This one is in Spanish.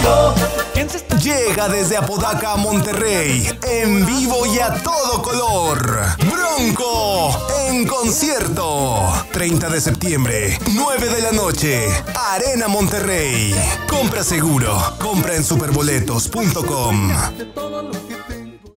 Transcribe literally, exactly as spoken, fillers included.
Llega desde Apodaca a Monterrey, en vivo y a todo color. Bronco en concierto. treinta de septiembre, nueve de la noche, Arena Monterrey. Compra seguro, compra en superboletos punto com.